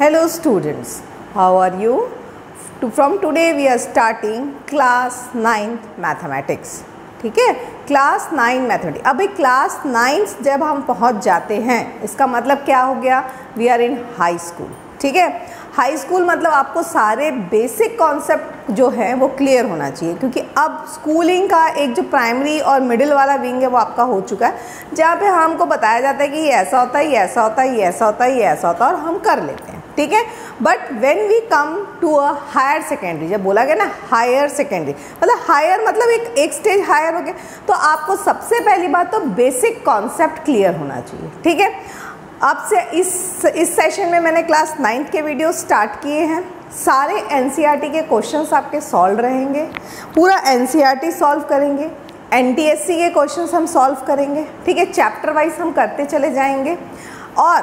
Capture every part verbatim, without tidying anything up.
Hello students, how are you? To, from today we are starting class ninth mathematics. ठीक है, class nine mathematics. अभी class ninth जब हम पहुंच जाते हैं इसका मतलब क्या हो गया, we are in high school. ठीक है, हाई स्कूल मतलब आपको सारे बेसिक कॉन्सेप्ट जो हैं वो क्लियर होना चाहिए, क्योंकि अब स्कूलिंग का एक जो प्राइमरी और मिडिल वाला विंग है वो आपका हो चुका है, जहाँ पे हमको बताया जाता है कि ये ऐसा होता है, ये ऐसा होता है, ये ऐसा होता है, ये ऐसा होता है और हम कर लेते हैं. ठीक है, but when we come to a higher secondary, जब बोला गया ना हायर सेकेंडरी मतलब हायर मतलब एक एक स्टेज हायर हो गया, तो आपको सबसे पहली बात तो बेसिक कॉन्सेप्ट क्लियर होना चाहिए. ठीक है, अब से इस इस सेशन में मैंने क्लास नाइन्थ के वीडियो स्टार्ट किए हैं. सारे एनसीईआरटी के क्वेश्चंस आपके सॉल्व रहेंगे, पूरा एनसीईआरटी सॉल्व करेंगे, एनटीएससी के क्वेश्चंस हम सॉल्व करेंगे. ठीक है, चैप्टर वाइज हम करते चले जाएंगे और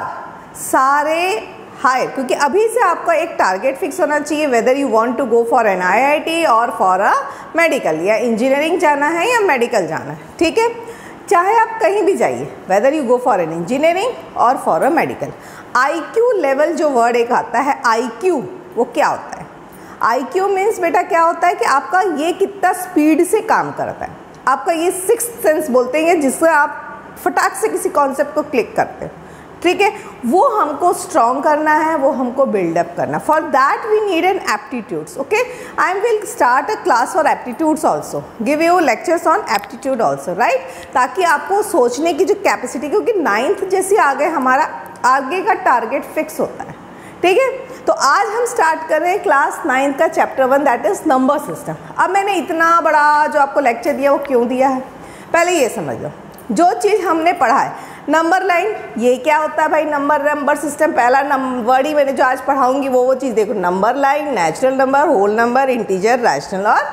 सारे हायर, क्योंकि अभी से आपका एक टारगेट फिक्स होना चाहिए whether you want to go for an IIT और फॉर अ मेडिकल, या इंजीनियरिंग जाना है या मेडिकल जाना है. ठीक है, चाहे आप कहीं भी जाइए, whether you go for an engineering और for a medical. IQ level जो वर्ड एक आता है आईक्यू, वो क्या होता है? आईक्यू मीन्स बेटा क्या होता है कि आपका ये कितना स्पीड से काम करता है, आपका ये सिक्स्थ सेंस बोलते हैं जिससे आप फटाक से किसी कॉन्सेप्ट को क्लिक करते हैं. ठीक है, वो हमको स्ट्रॉन्ग करना है, वो हमको बिल्डअप करना. For that we need an aptitudes. Okay, I will start a class for aptitudes also, give you lectures on aptitude also, right, ताकि आपको सोचने की जो कैपेसिटी, क्योंकि नाइन्थ जैसे आगे हमारा आगे का टारगेट फिक्स होता है. ठीक है, तो आज हम स्टार्ट कर रहे हैं क्लास नाइन्थ का chapter one, that is number system. अब मैंने इतना बड़ा जो आपको लेक्चर दिया वो क्यों दिया है, पहले ये समझ लो. जो चीज़ हमने पढ़ा है नंबर लाइन, ये क्या होता है भाई, नंबर नंबर सिस्टम, पहला वर्ड ही मैंने जो आज पढ़ाऊंगी वो वो चीज़ देखो. Number line, natural number, whole number, integer, rational और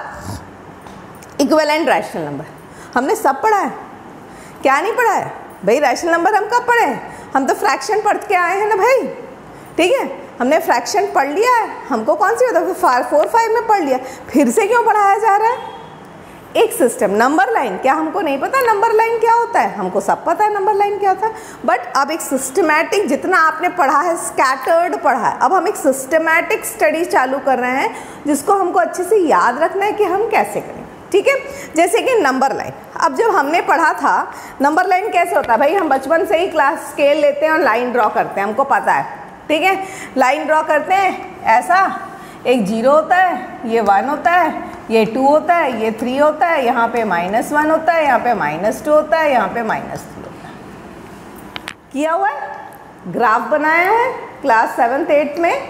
इक्विवेलेंट रैशनल नंबर, हमने सब पढ़ा है. क्या नहीं पढ़ा है भाई? रैशनल नंबर हम कब पढ़े हैं? हम तो फ्रैक्शन पढ़ के आए हैं ना भाई. ठीक है, हमने फ्रैक्शन पढ़ लिया है, हमको कौन सी होता है फोर फाइव में पढ़ लिया, फिर से क्यों पढ़ाया जा रहा है? एक सिस्टम. नंबर लाइन क्या हमको नहीं पता नंबर लाइन क्या होता है? हमको सब पता है नंबर लाइन क्या होता है, बट अब एक सिस्टमैटिक, जितना आपने पढ़ा है स्कैटर्ड पढ़ा है, अब हम एक सिस्टमैटिक स्टडी चालू कर रहे हैं जिसको हमको अच्छे से याद रखना है कि हम कैसे करें. ठीक है, जैसे कि नंबर लाइन. अब जब हमने पढ़ा था नंबर लाइन कैसे होता है भाई, हम बचपन से ही क्लास स्केल लेते हैं और लाइन ड्रॉ करते हैं, हमको पता है. ठीक है, लाइन ड्रॉ करते हैं, ऐसा एक जीरो होता है, ये वन होता है, ये टू होता है, ये थ्री होता है, यहाँ पे माइनस वन होता है, यहाँ पे माइनस टू होता है, यहाँ पे माइनस थ्री होता है. किया हुआ है, ग्राफ बनाया है क्लास सेवन्थ एट्थ में,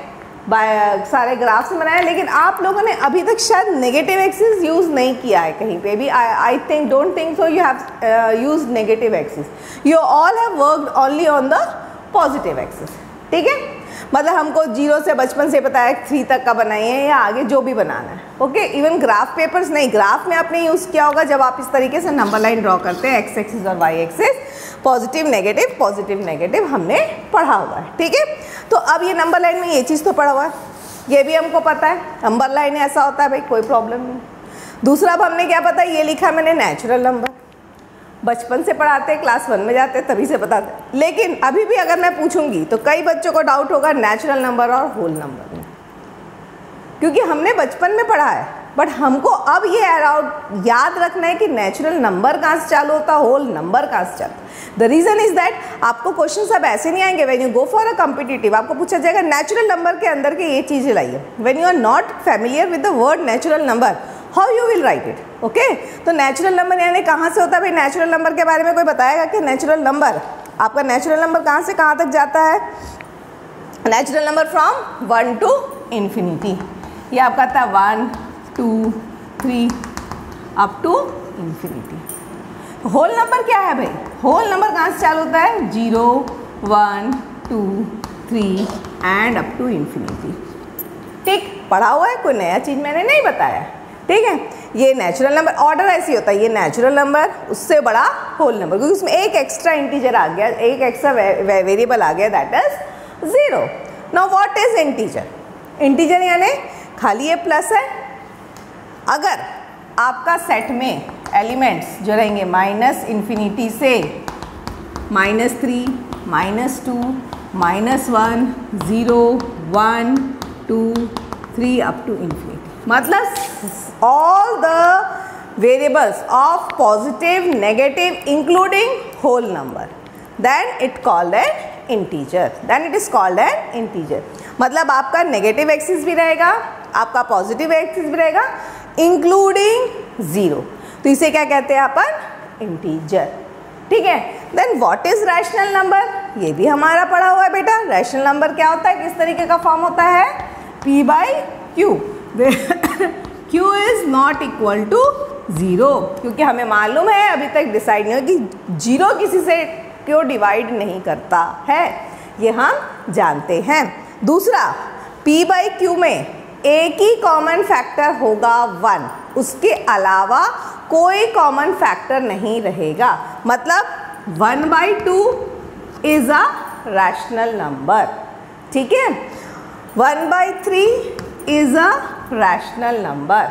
सारे ग्राफ्स बनाए, लेकिन आप लोगों ने अभी तक शायद नेगेटिव एक्सिस यूज़ नहीं किया है कहीं पे भी. I think don't think so you have used negative axis, you all have worked only on the positive axis. ठीक है, मतलब हमको जीरो से बचपन से पता है थ्री तक का बनाइए या आगे जो भी बनाना है. ओके, इवन ग्राफ पेपर्स नहीं, ग्राफ में आपने यूज़ किया होगा जब आप इस तरीके से नंबर लाइन ड्रॉ करते हैं, एक्स एक्सिस और Y axis, positive negative positive negative हमने पढ़ा हुआ है. ठीक है, तो अब ये नंबर लाइन में ये चीज़ तो पढ़ा हुआ है, ये भी हमको पता है नंबर लाइन ऐसा होता है भाई, कोई प्रॉब्लम नहीं. दूसरा अब हमने क्या पता, ये लिखा मैंने नेचुरल नंबर, बचपन से पढ़ाते हैं, क्लास वन में जाते हैं तभी से बताते हैं. लेकिन अभी भी अगर मैं पूछूंगी तो कई बच्चों को डाउट होगा नेचुरल नंबर और होल नंबर में, क्योंकि हमने बचपन में पढ़ा है, बट हमको अब ये अराउंड याद रखना है कि नेचुरल नंबर कहाँ से चालू होता है, होल नंबर कहाँ से चालू. द रीज़न इज दैट आपको क्वेश्चन सब ऐसे नहीं आएंगे. When you go for a competitive आपको पूछा जाएगा नेचुरल नंबर के अंदर के ये चीज़ें लाइए. When you are not familiar with the word natural number, how you will write it. Okay, तो नेचुरल नंबर यानी कहाँ से होता है भाई? नेचुरल नंबर के बारे में कोई बताएगा कि नेचुरल नंबर, आपका नेचुरल नंबर कहाँ से कहाँ तक जाता है? Natural number from one to infinity, ये आपका था one two three up to infinity. Whole number क्या है भाई? होल नंबर कहाँ से चालू होता है? Zero one two three and up to infinity. ठीक, पढ़ा हुआ है, कोई नया चीज़ मैंने नहीं बताया. ठीक है, ये नेचुरल नंबर ऑर्डर ऐसी होता है, ये नेचुरल नंबर उससे बड़ा होल नंबर, क्योंकि उसमें एक एक्स्ट्रा इंटीजर आ गया, एक एक्स्ट्रा वेरिएबल आ गया, that is zero. Now what is integer? Integer यानी खाली ये प्लस है. अगर आपका सेट में एलिमेंट्स जो रहेंगे माइनस इन्फिनिटी से minus three, minus two, minus one, zero, one, two, three up to infinity. मतलब all the variables of positive, negative including whole number, then it called an integer, then it is called an integer. मतलब आपका negative axis भी रहेगा, आपका positive axis भी रहेगा, including zero, तो इसे क्या कहते हैं अपन? इंटीजर। ठीक है। Then what is rational number? ये भी हमारा पढ़ा हुआ है बेटा। रैशनल नंबर क्या होता है, किस तरीके का फॉर्म होता है? P by Q, Q is not equal to zero, क्योंकि हमें मालूम है अभी तक डिसाइड नहीं हो कि जीरो किसी से क्यों डिवाइड नहीं करता है, ये हम जानते हैं। दूसरा, P बाई क्यू में एक ही कॉमन फैक्टर होगा वन, उसके अलावा कोई कॉमन फैक्टर नहीं रहेगा। मतलब one by two is a rational number. ठीक है। One by three is a rational number.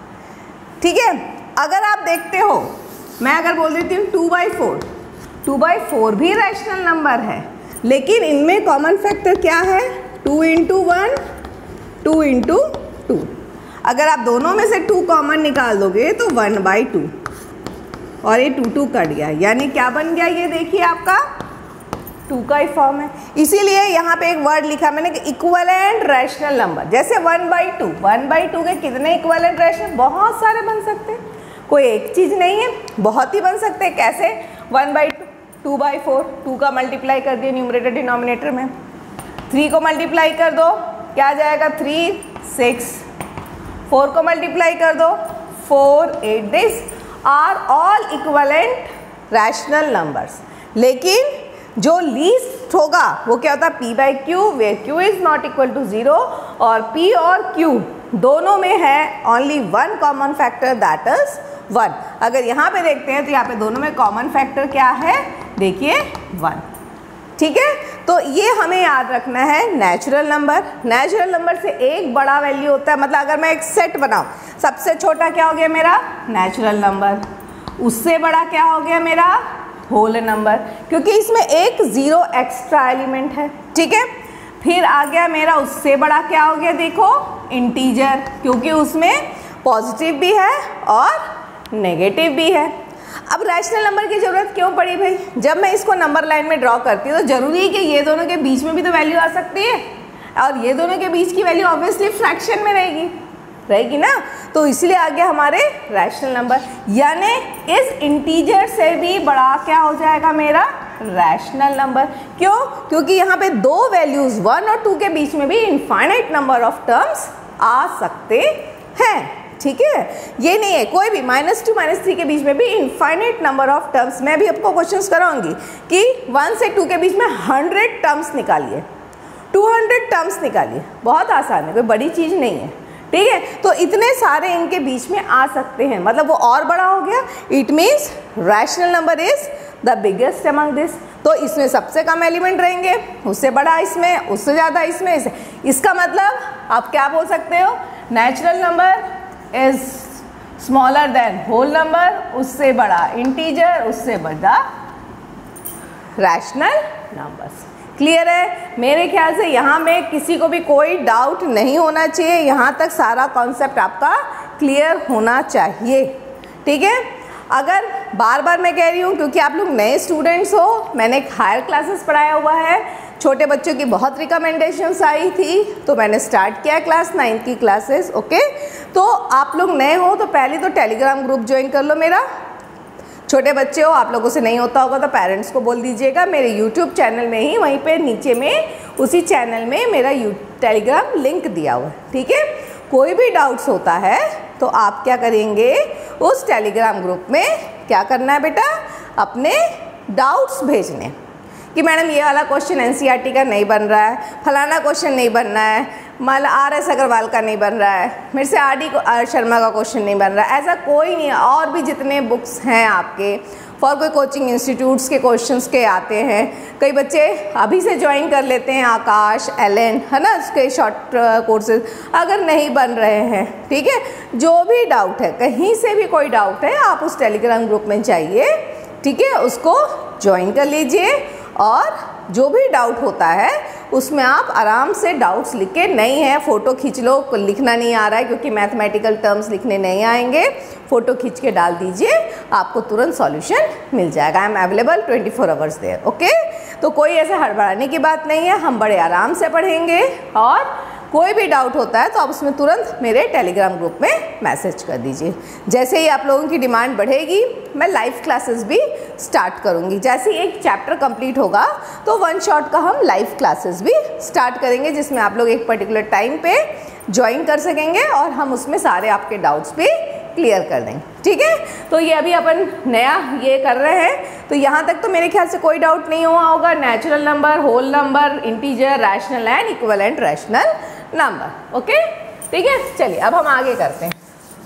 ठीक है। अगर आप देखते हो, मैं अगर बोल देती हूँ two by four, two by four भी रैशनल नंबर है, लेकिन इनमें कॉमन फैक्टर क्या है? Two into one, two into two. अगर आप दोनों में से टू कॉमन निकाल दोगे तो वन बाई टू, और ये टू टू कट गया, यानी क्या बन गया? ये देखिए आपका टू का ही फॉर्म है। इसीलिए यहाँ पे एक वर्ड लिखा मैंने कि इक्विवेलेंट रैशनल नंबर। जैसे one by two, one by two के कितने इक्विवेलेंट रैशनल? बहुत सारे बन सकते हैं, कोई एक चीज़ नहीं है, बहुत ही बन सकते हैं। कैसे? One by two, two by four, two का मल्टीप्लाई कर दिया न्यूमरेटर डिनोमिनेटर में, थ्री को मल्टीप्लाई कर दो, क्या आ जाएगा? थ्री, सिक्स, फोर को मल्टीप्लाई कर दो, four, eight. This are all equivalent rational numbers. लेकिन जो लीस्ट होगा वो क्या होता है? P by Q, where Q is not equal to zero, और P और Q दोनों में है only one common factor, that is one. अगर यहाँ पे देखते हैं तो यहाँ पे दोनों में कॉमन फैक्टर क्या है? देखिए वन। ठीक है। तो ये हमें याद रखना है नेचुरल नंबर। नेचुरल नंबर से एक बड़ा वैल्यू होता है, मतलब अगर मैं एक सेट बनाऊं, सबसे छोटा क्या हो गया मेरा? Natural number. उससे बड़ा क्या हो गया मेरा? होल नंबर, क्योंकि इसमें एक ज़ीरो एक्स्ट्रा एलिमेंट है। ठीक है। फिर आ गया मेरा उससे बड़ा क्या हो गया? देखो इंटीजर, क्योंकि उसमें पॉजिटिव भी है और नेगेटिव भी है। अब रैशनल नंबर की ज़रूरत क्यों पड़ी भाई? जब मैं इसको नंबर लाइन में ड्रॉ करती हूँ तो ज़रूरी है कि ये दोनों के बीच में भी तो वैल्यू आ सकती है, और ये दोनों के बीच की वैल्यू ऑब्वियसली फ्रैक्शन में रहेगी रहेगी ना। तो इसलिए आ गया हमारे रैशनल नंबर, यानी इस इंटीजर से भी बड़ा क्या हो जाएगा मेरा? Rational number. क्यों? क्योंकि यहाँ पे दो वैल्यूज़ वन और टू के बीच में भी इनफाइनाइट नंबर ऑफ टर्म्स आ सकते हैं। ठीक है। ये नहीं है कोई भी माइनस टू माइनस थ्री के बीच में भी इनफाइनाइट नंबर ऑफ टर्म्स। मैं भी आपको क्वेश्चंस कराऊंगी कि वन से टू के बीच में हंड्रेड टर्म्स निकालिए, टू हंड्रेड टर्म्स निकालिए, बहुत आसान है, कोई बड़ी चीज़ नहीं है। ठीक है। तो इतने सारे इनके बीच में आ सकते हैं, मतलब वो और बड़ा हो गया। It means rational number is the biggest among this. तो इसमें सबसे कम एलिमेंट रहेंगे, उससे बड़ा इसमें, उससे ज़्यादा इसमें, इसे। इसका मतलब आप क्या बोल सकते हो? Natural number is smaller than whole number, उससे बड़ा इंटीजर, उससे बड़ा रैशनल नंबर्स। क्लियर है? मेरे ख्याल से यहाँ में किसी को भी कोई डाउट नहीं होना चाहिए, यहाँ तक सारा कॉन्सेप्ट आपका क्लियर होना चाहिए। ठीक है। अगर बार बार मैं कह रही हूँ क्योंकि आप लोग नए स्टूडेंट्स हो, मैंने एक हायर क्लासेस पढ़ाया हुआ है, छोटे बच्चों की बहुत रिकमेंडेशंस आई थी तो मैंने स्टार्ट किया क्लास नाइन्थ की क्लासेस। ओके। तो आप लोग नए हो तो पहले तो टेलीग्राम ग्रुप ज्वाइन कर लो मेरा। छोटे बच्चे हो, आप लोगों से नहीं होता होगा तो पेरेंट्स को बोल दीजिएगा, मेरे यूट्यूब चैनल में ही वहीं पे नीचे में उसी चैनल में मेरा यू टेलीग्राम लिंक दिया हुआ है। ठीक है। कोई भी डाउट्स होता है तो आप क्या करेंगे, उस टेलीग्राम ग्रुप में क्या करना है बेटा, अपने डाउट्स भेजने कि मैडम ये वाला क्वेश्चन एनसीईआरटी का नहीं बन रहा है, फलाना क्वेश्चन नहीं बन रहा है, मान आर एस अग्रवाल का नहीं बन रहा है, मेरे से आर डी शर्मा का क्वेश्चन नहीं बन रहा है। ऐसा कोई नहीं है, और भी जितने बुक्स हैं आपके, फॉर कोई कोचिंग इंस्टीट्यूट्स के क्वेश्चंस के आते हैं, कई बच्चे अभी से ज्वाइन कर लेते हैं, आकाश, एलन, है ना, उसके शॉर्ट कोर्सेज अगर नहीं बन रहे हैं। ठीक है। जो भी डाउट है, कहीं से भी कोई डाउट है, आप उस टेलीग्राम ग्रुप में जाइए, ठीक है, उसको ज्वाइन कर लीजिए और जो भी डाउट होता है उसमें आप आराम से डाउट्स लिख के, नहीं है फ़ोटो खींच लो, लिखना नहीं आ रहा है क्योंकि मैथमेटिकल टर्म्स लिखने नहीं आएंगे, फ़ोटो खींच के डाल दीजिए, आपको तुरंत सॉल्यूशन मिल जाएगा। I am available twenty four hours there. Okay, तो कोई ऐसे हड़बड़ाने की बात नहीं है, हम बड़े आराम से पढ़ेंगे और कोई भी डाउट होता है तो आप उसमें तुरंत मेरे टेलीग्राम ग्रुप में मैसेज कर दीजिए। जैसे ही आप लोगों की डिमांड बढ़ेगी मैं लाइव क्लासेस भी स्टार्ट करूंगी। जैसे ही एक चैप्टर कंप्लीट होगा तो वन शॉट का हम लाइव क्लासेस भी स्टार्ट करेंगे, जिसमें आप लोग एक पर्टिकुलर टाइम पे ज्वाइन कर सकेंगे और हम उसमें सारे आपके डाउट्स भी क्लियर कर देंगे। ठीक है, तो ये अभी अपन नया ये कर रहे हैं, तो यहाँ तक तो मेरे ख्याल से कोई डाउट नहीं हुआ होगा। Natural number, whole number, integer, rational and equivalent rational number. Okay, ठीक है, चलिए अब हम आगे करते हैं।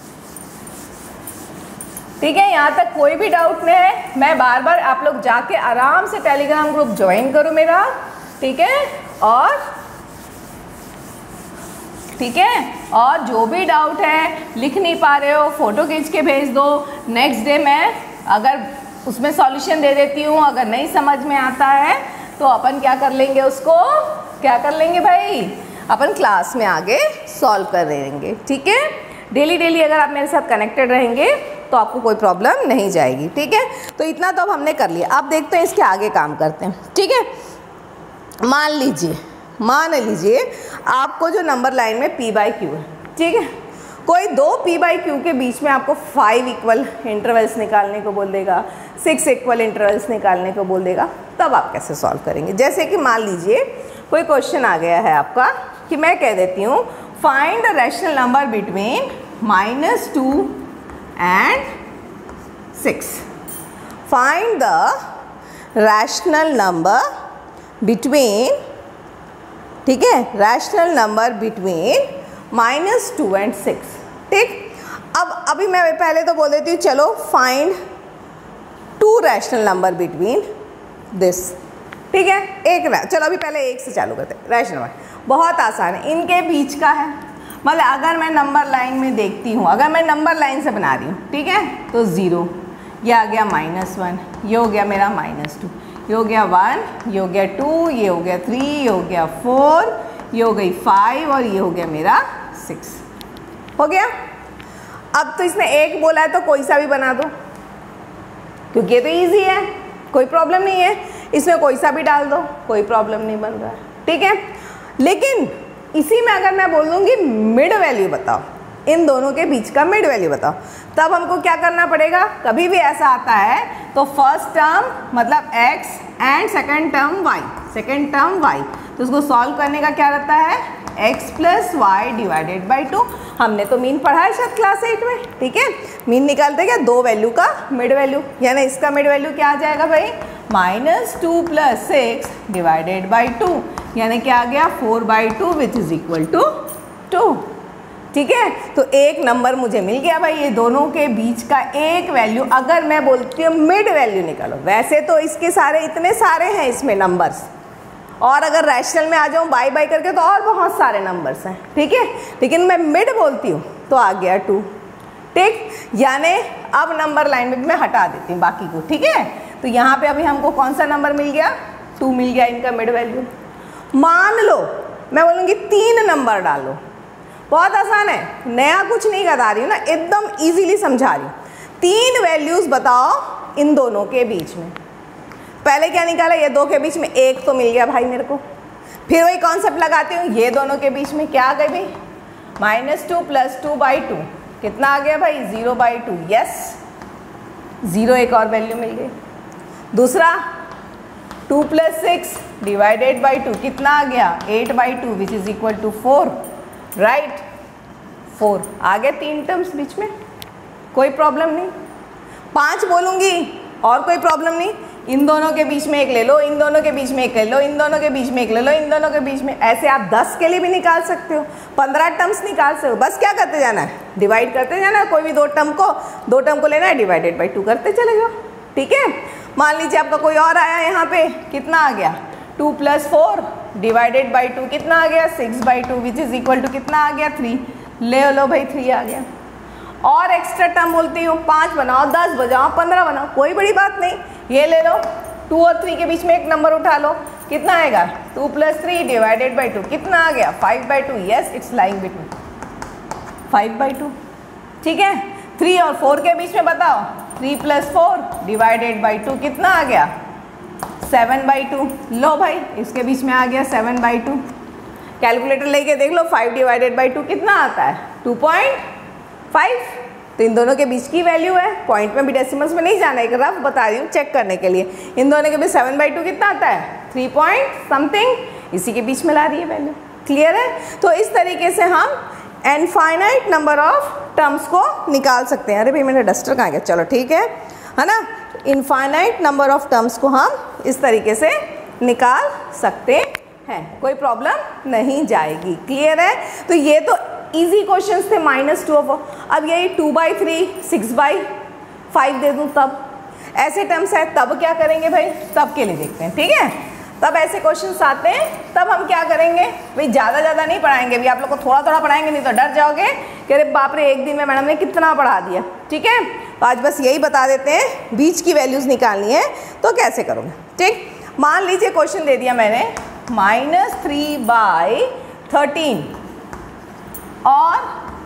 ठीक है, यहाँ तक कोई भी डाउट नहीं है। मैं बार बार आप लोग जाके आराम से टेलीग्राम ग्रुप ज्वाइन करो मेरा, ठीक है, और ठीक है, और जो भी डाउट है लिख नहीं पा रहे हो फ़ोटो खींच के भेज दो। नेक्स्ट डे मैं अगर उसमें सॉल्यूशन दे देती हूँ, अगर नहीं समझ में आता है तो अपन क्या कर लेंगे, उसको क्या कर लेंगे भाई, अपन क्लास में आगे सॉल्व कर देंगे। ठीक है, डेली डेली अगर आप मेरे साथ कनेक्टेड रहेंगे तो आपको कोई प्रॉब्लम नहीं जाएगी। ठीक है, तो इतना तो अब हमने कर लिया। अब देखते हैं इसके आगे काम करते हैं। ठीक है, मान लीजिए मान लीजिए आपको जो नंबर लाइन में p बाई क्यू है, ठीक है, कोई दो p बाई क्यू के बीच में आपको फाइव इक्वल इंटरवल्स निकालने को बोल देगा, सिक्स इक्वल इंटरवल्स निकालने को बोल देगा, तब आप कैसे सॉल्व करेंगे। जैसे कि मान लीजिए कोई क्वेश्चन आ गया है आपका कि मैं कह देती हूँ find the rational number between minus two and six. Find the rational number between, ठीक है, rational number between minus two and six. ठीक, अब अभी मैं पहले तो बोल देती हूँ चलो find two rational number between this. ठीक है, एक, चलो अभी पहले एक से चालू करते हैं। रैशनल नंबर बहुत आसान है, इनके बीच का है। मतलब अगर मैं नंबर लाइन में देखती हूँ, अगर मैं नंबर लाइन से बना रही हूँ, ठीक है, तो ज़ीरो, ये आ गया माइनस वन, ये हो गया मेरा माइनस टू, ये हो गया वन, ये हो गया टू, ये हो गया थ्री, ये हो गया फोर, ये हो गई फाइव और ये हो गया मेरा सिक्स। हो गया। अब तो इसने एक बोला है तो कोई सा भी बना दो, क्योंकि ये तो इजी है, कोई प्रॉब्लम नहीं है, इसमें कोई सा भी डाल दो, कोई प्रॉब्लम नहीं बन रहा है। ठीक है, लेकिन इसी में अगर मैं बोल दूँगी मिड वैल्यू बताओ, इन दोनों के बीच का मिड वैल्यू बताओ, तब हमको क्या करना पड़ेगा। कभी भी ऐसा आता है तो फर्स्ट टर्म मतलब x and second term y, second term y, तो उसको सॉल्व करने का क्या रहता है, x plus y divided by two. हमने तो मीन पढ़ा है शायद क्लास एट में। ठीक है, मीन निकालते क्या, दो वैल्यू का मिड वैल्यू, यानी इसका मिड वैल्यू क्या आ जाएगा भाई, minus two plus six divided by two, यानी क्या आ गया, four by two which is equal to two. ठीक है, तो एक नंबर मुझे मिल गया भाई, ये दोनों के बीच का एक वैल्यू। अगर मैं बोलती हूँ मिड वैल्यू निकालो, वैसे तो इसके सारे इतने सारे हैं इसमें नंबर्स, और अगर रैशनल में आ जाऊँ बाई बाई करके तो और बहुत सारे नंबर्स हैं। ठीक है, लेकिन मैं मिड बोलती हूँ तो आ गया टू। ठीक, यानी अब नंबर लाइन में मैं हटा देती हूँ बाकी को। ठीक है, तो यहाँ पे अभी हमको कौन सा नंबर मिल गया, टू मिल गया इनका मिड वैल्यू। मान लो मैं बोलूँगी तीन नंबर डालो, बहुत आसान है, नया कुछ नहीं बता रही हूँ ना, एकदम इजीली समझा रही हूँ। तीन वैल्यूज़ बताओ इन दोनों के बीच में। पहले क्या निकाला, ये दो के बीच में एक तो मिल गया भाई मेरे को, फिर वही कॉन्सेप्ट लगाती हूँ, ये दोनों के बीच में क्या आ गई भाई, minus two plus two by two, कितना आ गया भाई, zero by two. Yes, zero एक और वैल्यू मिल गई। दूसरा two plus six divided by two, कितना आ गया, eight by two which is equal to four. Right, four आ गए तीन टर्म्स बीच में, कोई प्रॉब्लम नहीं। पाँच बोलूँगी और कोई प्रॉब्लम नहीं, इन दोनों के बीच में एक ले लो, इन दोनों के बीच में एक ले लो, इन दोनों के बीच में एक ले लो, इन दोनों के बीच में, ऐसे आप दस के लिए भी निकाल सकते हो, पंद्रह टर्म्स निकाल सकते हो। बस क्या करते जाना है, डिवाइड करते जाना है, कोई भी दो टर्म को दो टर्म को लेना है, डिवाइडेड बाई टू करते चले जाओ। ठीक है, मान लीजिए आपका कोई और आया यहाँ पे, कितना आ गया, two plus four divided by two, कितना आ गया, six by two which is equal to कितना आ गया, थ्री। ले लो भाई, थ्री आ गया। और एक्स्ट्रा टर्म बोलती हूँ, पाँच बनाओ, दस बजाओ, पंद्रह बनाओ, कोई बड़ी बात नहीं। ये ले लो, टू और थ्री के बीच में एक नंबर उठा लो, कितना आएगा, two plus three divided by two, कितना आ गया, five by two. Yes, it's lying between five by two. ठीक है, थ्री और फोर के बीच में बताओ, three plus four divided by two, कितना आ गया, सेवन बाई टू। लो भाई, इसके बीच में आ गया सेवन बाई टू। कैलकुलेटर लेके देख लो, फाइव डिवाइडेड बाई टू कितना आता है, टू पॉइंट फाइव। तो इन दोनों के बीच की वैल्यू है, पॉइंट में भी डेसिमल्स में नहीं जाना है, एक रफ बता रही हूँ चेक करने के लिए। इन दोनों के बीच सेवन बाई टू कितना आता है, थ्री पॉइंट समथिंग, इसी के बीच में ला रही है वैल्यू। क्लियर है? तो इस तरीके से हम इनफाइनाइट नंबर ऑफ टर्म्स को निकाल सकते हैं। अरे भाई मेरा डस्टर कहाँ गया, चलो ठीक है, है ना। इनफाइनाइट नंबर ऑफ टर्म्स को हम इस तरीके से निकाल सकते हैं, कोई प्रॉब्लम नहीं जाएगी। क्लियर है? तो ये तो इजी क्वेश्चंस थे, माइनस टू ऑफ, अब यही two by three, six by five दे दूँ तब, ऐसे टर्म्स है, तब क्या करेंगे भाई, तब के लिए देखते हैं। ठीक है, तब ऐसे क्वेश्चंस आते हैं, तब हम क्या करेंगे भाई, ज़्यादा ज़्यादा नहीं पढ़ाएंगे भी, आप लोग को थोड़ा थोड़ा पढ़ाएंगे, नहीं तो डर जाओगे कि अरे बाप रे एक दिन में मैडम ने कितना पढ़ा दिया। ठीक है, तो आज बस यही बता देते हैं, बीच की वैल्यूज़ निकालनी है तो कैसे करोगे। ठीक, मान लीजिए क्वेश्चन दे दिया मैंने, माइनस थ्री बाई थर्टीन और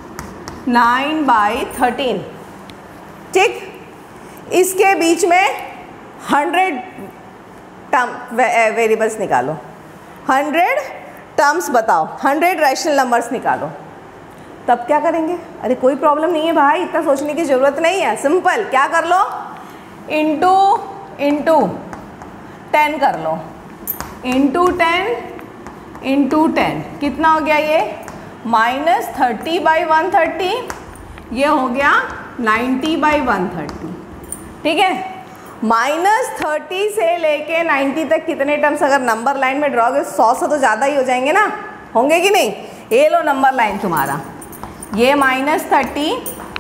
नाइन बाई थर्टीन। ठीक, इसके बीच में हंड्रेड टर्म वेरिएबल्स निकालो, हंड्रेड टर्म्स बताओ, हंड्रेड रैशनल नंबर्स निकालो, तब क्या करेंगे। अरे कोई प्रॉब्लम नहीं है भाई, इतना सोचने की ज़रूरत नहीं है, सिंपल क्या कर लो, इंटू इंटू टेन कर लो, इंटू टेन इंटू टेन, कितना हो गया ये, minus thirty by one thirty, ये हो गया नाइन्टी बाई वन थर्टी। ठीक है, माइनस थर्टी से लेके नाइन्टी तक कितने टर्म्स अगर नंबर लाइन में ड्रॉगे, सौ से तो ज़्यादा ही हो जाएंगे ना, होंगे कि नहीं। ये लो नंबर लाइन तुम्हारा, ये माइनस थर्टी,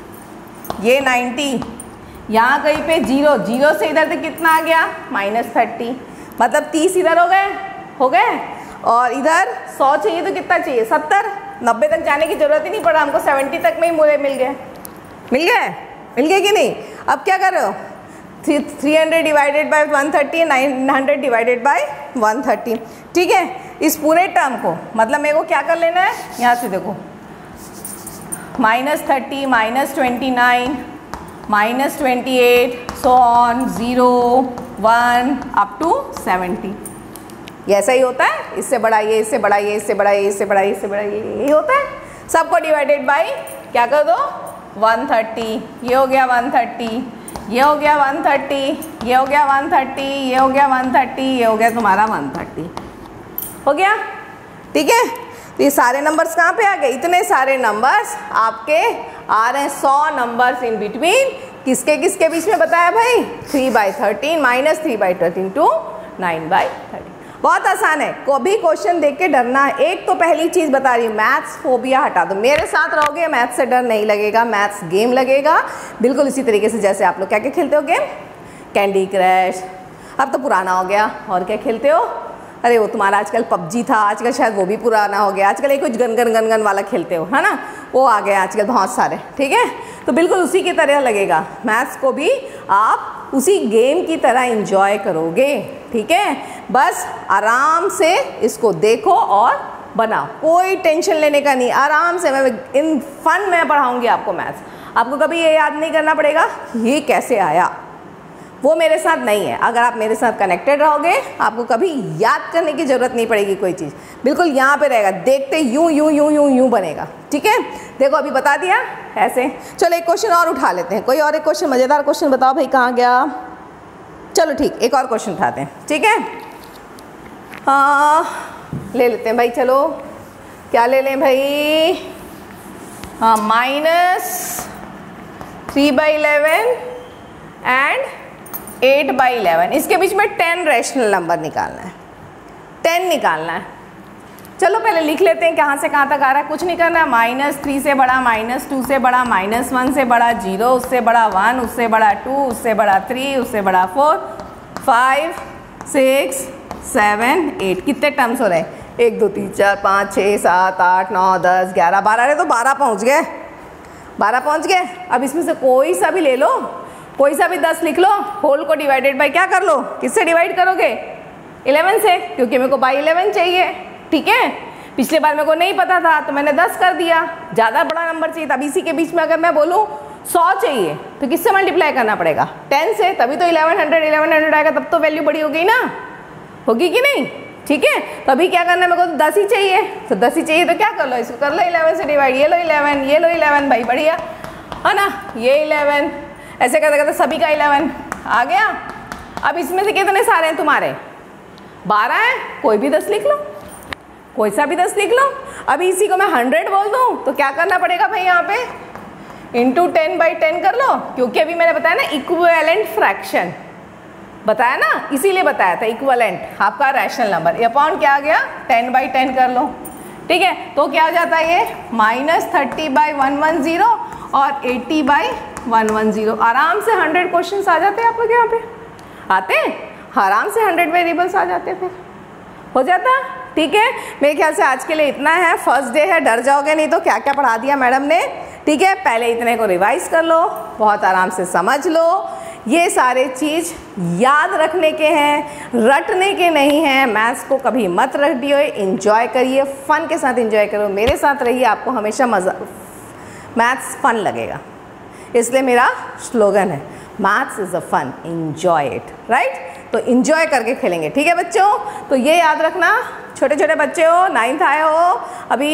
ये नाइन्टी, यहाँ कहीं पे जीरो, जीरो से इधर तक कितना आ गया, माइनस थर्टी, मतलब तीस इधर हो गए हो गए और इधर सौ चाहिए तो कितना चाहिए, सत्तर। नब्बे तक जाने की ज़रूरत ही नहीं पड़ा हमको, सेवेंटी तक में ही मुझे मिल गए, मिल गए मिल गए कि नहीं। अब क्या कर रहे हो, three three hundred divided by one thirty, nine hundred divided by one thirty. ठीक है, इस पूरे टर्म को मतलब मेरे को क्या कर लेना है, यहाँ से देखो, minus thirty, minus twenty nine, minus twenty eight, so on, zero, one up to seventy. ये ऐसा ही होता है, इससे बड़ा ये, इससे बड़ा ये, इससे बड़ा ये, इससे बड़ा ये, इससे बड़ा ये, यही होता है। सबको डिवाइडेड बाई क्या कर दो, वन थर्टी, ये हो गया वन थर्टी, ये हो गया वन थर्टी, ये हो गया वन थर्टी, ये हो गया वन थर्टी, ये हो गया तुम्हारा वन थर्टी, हो गया। ठीक है, तो ये सारे नंबर्स कहाँ पे आ गए, इतने सारे नंबर्स आपके आ रहे हैं, सौ नंबर्स इन बिटवीन, किसके किसके बीच में बताया भाई, three by thirteen, minus three by thirteen to nine by thirteen. बहुत आसान है, कभी क्वेश्चन देख के डरना है। एक तो पहली चीज़ बता रही हूँ, मैथ्स फोबिया हटा दो, मेरे साथ रहोगे मैथ्स से डर नहीं लगेगा, मैथ्स गेम लगेगा, बिल्कुल इसी तरीके से जैसे आप लोग क्या क्या खेलते हो गेम, कैंडी क्रश, अब तो पुराना हो गया, और क्या खेलते हो, अरे वो तुम्हारा आजकल पबजी था, आजकल शायद वो भी पुराना हो गया, आजकल एक कुछ गन गन गन गन वाला खेलते हो, है ना, वो आ गया आजकल बहुत सारे। ठीक है, तो बिल्कुल उसी की तरह लगेगा, मैथ्स को भी आप उसी गेम की तरह एंजॉय करोगे। ठीक है, बस आराम से इसको देखो और बनाओ, कोई टेंशन लेने का नहीं, आराम से मैं इन फन में पढ़ाऊँगी आपको मैथ्स। आपको कभी ये याद नहीं करना पड़ेगा ये कैसे आया, वो मेरे साथ नहीं है। अगर आप मेरे साथ कनेक्टेड रहोगे आपको कभी याद करने की ज़रूरत नहीं पड़ेगी कोई चीज़, बिल्कुल यहाँ पे रहेगा, देखते यूँ यूँ यूँ यूँ यूँ बनेगा। ठीक है, देखो अभी बता दिया ऐसे। चलो एक क्वेश्चन और उठा लेते हैं, कोई और एक क्वेश्चन, मज़ेदार क्वेश्चन बताओ भाई, कहाँ गया। चलो ठीक, एक और क्वेश्चन उठाते हैं। ठीक है, हाँ ले लेते हैं भाई, चलो क्या ले लें भाई, हाँ minus three by eleven and eight by eleven, इसके बीच में टेन रैशनल नंबर निकालना है, टेन निकालना है। चलो पहले लिख लेते हैं कहाँ से कहाँ तक आ रहा है, कुछ नहीं करना है, माइनस थ्री से बड़ा, माइनस टू से बड़ा, माइनस वन से बड़ा, जीरो उससे बड़ा, वन उससे बड़ा, टू उससे बड़ा, थ्री उससे बड़ा, four, five, six, seven, eight, कितने टर्म्स हो रहे हैं, एक दो तीन चार पाँच छः सात आठ नौ दस ग्यारह बारह, अरे तो बारह पहुँच गए, बारह पहुँच गए। अब इसमें से कोई सा भी ले लो, कोई सा भी दस लिख लो, होल को डिवाइडेड बाई क्या कर लो, किससे डिवाइड करोगे, इलेवन से, क्योंकि मेरे को बाई इलेवन चाहिए। ठीक है, पिछले बार मेरे को नहीं पता था तो मैंने दस कर दिया, ज़्यादा बड़ा नंबर चाहिए। तब इसी के बीच में अगर मैं बोलूँ सौ चाहिए तो किससे मल्टीप्लाई करना पड़ेगा, टेन से, तभी तो इलेवन हंड्रेड इलेवन हंड्रेड आएगा, तब तो वैल्यू बड़ी हो गई ना, होगी कि नहीं। ठीक है, तो अभी क्या करना है, मेरे को तो दस ही चाहिए, तो दस ही चाहिए तो क्या कर लो, इसको कर लो इलेवन से डिवाइड, ये लो इलेवन, ये लो इलेवन, भाई बढ़िया है ना, ये इलेवन, ऐसे करते करते सभी का इलेवन आ गया। अब इसमें से कितने सारे हैं तुम्हारे, बारह है, कोई भी दस लिख लो, कोई सा भी दस लिख लो। अभी इसी को मैं हंड्रेड बोल दूँ तो क्या करना पड़ेगा भाई, यहाँ पे इंटू टेन बाई टेन कर लो, क्योंकि अभी मैंने बताया ना इक्विवेलेंट फ्रैक्शन बताया ना, इसीलिए बताया था इक्विवेलेंट आपका रैशनल नंबर। ये अपॉन क्या आ गया, टेन बाई टेन कर लो। ठीक है, तो क्या हो जाता है ये minus thirty by one one zero और eighty by one one zero. आराम से हंड्रेड क्वेश्चन आ जाते हैं आप लोग यहाँ पे, आते हैं आराम से हंड्रेड वेरिएबल्स आ जाते हैं, फिर हो जाता। ठीक है, मेरे ख्याल से आज के लिए इतना है, फर्स्ट डे है, डर जाओगे नहीं तो क्या क्या पढ़ा दिया मैडम ने। ठीक है, पहले इतने को रिवाइज कर लो, बहुत आराम से समझ लो, ये सारे चीज़ याद रखने के हैं, रटने के नहीं हैं। मैथ्स को कभी मत रख दियो, एंजॉय करिए, फन के साथ एंजॉय करो, मेरे साथ रहिए, आपको हमेशा मज़ा, मैथ्स फन लगेगा, इसलिए मेरा स्लोगन है maths is a fun, enjoy it, right. तो एंजॉय करके खेलेंगे। ठीक है बच्चों, तो ये याद रखना, छोटे छोटे बच्चे हो, नाइन्थ आए हो, अभी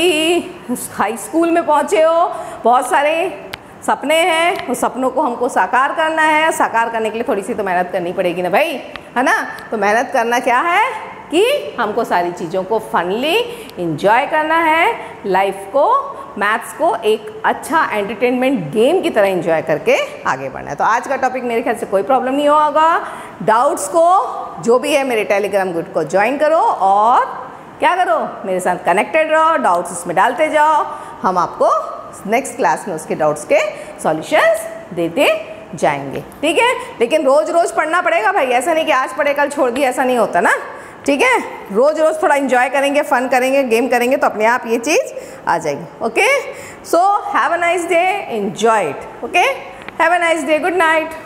हाई स्कूल में पहुँचे हो, बहुत सारे सपने हैं, उस सपनों को हमको साकार करना है। साकार करने के लिए थोड़ी सी तो मेहनत करनी पड़ेगी ना भाई, है ना। तो मेहनत करना क्या है कि हमको सारी चीज़ों को फनली एंजॉय करना है, लाइफ को, मैथ्स को एक अच्छा एंटरटेनमेंट गेम की तरह एंजॉय करके आगे बढ़ना है। तो आज का टॉपिक मेरे ख्याल से कोई प्रॉब्लम नहीं होगा। डाउट्स को जो भी है मेरे टेलीग्राम ग्रुप को ज्वाइन करो और क्या करो, मेरे साथ कनेक्टेड रहो, डाउट्स उसमें डालते जाओ, हम आपको नेक्स्ट क्लास में उसके डाउट्स के सॉल्यूशंस देते जाएंगे। ठीक है, लेकिन रोज़ रोज़ पढ़ना पड़ेगा भाई, ऐसा नहीं कि आज पढ़े कल छोड़ दिया, ऐसा नहीं होता ना। ठीक है, रोज़ रोज़ थोड़ा एंजॉय करेंगे, फन करेंगे, गेम करेंगे तो अपने आप ये चीज़ आ जाएगी। Okay, so have a nice day, enjoy it. Okay, have a nice day, good night.